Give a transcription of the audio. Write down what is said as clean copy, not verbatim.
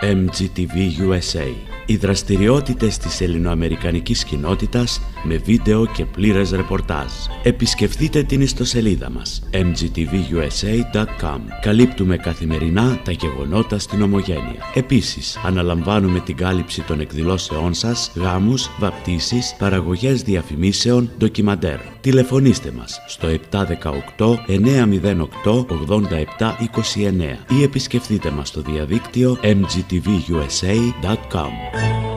MGTV USA. Οι δραστηριότητες της ελληνοαμερικανικής κοινότητας με βίντεο και πλήρες ρεπορτάζ. Επισκεφτείτε την ιστοσελίδα μας mgtvusa.com. Καλύπτουμε καθημερινά τα γεγονότα στην Ομογένεια. Επίσης, αναλαμβάνουμε την κάλυψη των εκδηλώσεών σας, γάμους, βαπτίσεις, παραγωγές διαφημίσεων, ντοκιμαντέρ. Τηλεφωνήστε μας στο 718-908-8729 ή επισκεφτείτε μας στο διαδίκτυο mgtvusa.com.